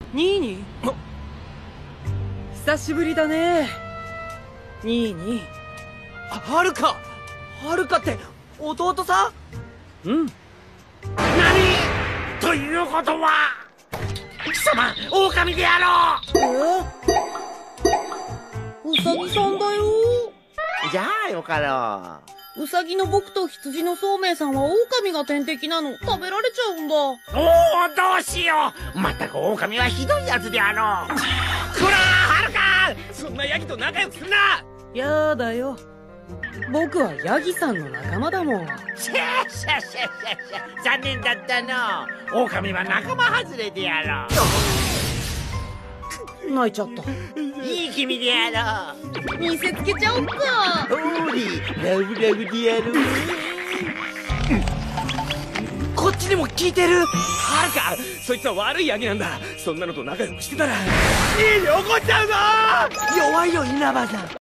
ニーニー、久しぶりだね。ニーニー。 はるかって弟さん？ うん。 何ということは、貴様狼であろう。 ウサギさんだよ。 じゃあよかろウサギの僕と羊のそうめいさんは狼が天敵なの。食べられちゃうんだ。 おお、どうしよう。まったく狼はひどいやつであろう。こらはるか、 そんなヤギと仲良くするな。 やだよ。僕はヤギさんの仲間だもん。 シャーシャーシャーシャーシャー、残念だったの。狼は仲間外れであろ泣いちゃった。 う。いい君であろう。 見せつけちゃおっか。 おーり、ラブラブであろう。 こっちにも聞いてる。はるか、そいつは悪いヤギなんだ。そんなのと仲良くしてたら怒っちゃうぞ。 弱いよ稲葉さん。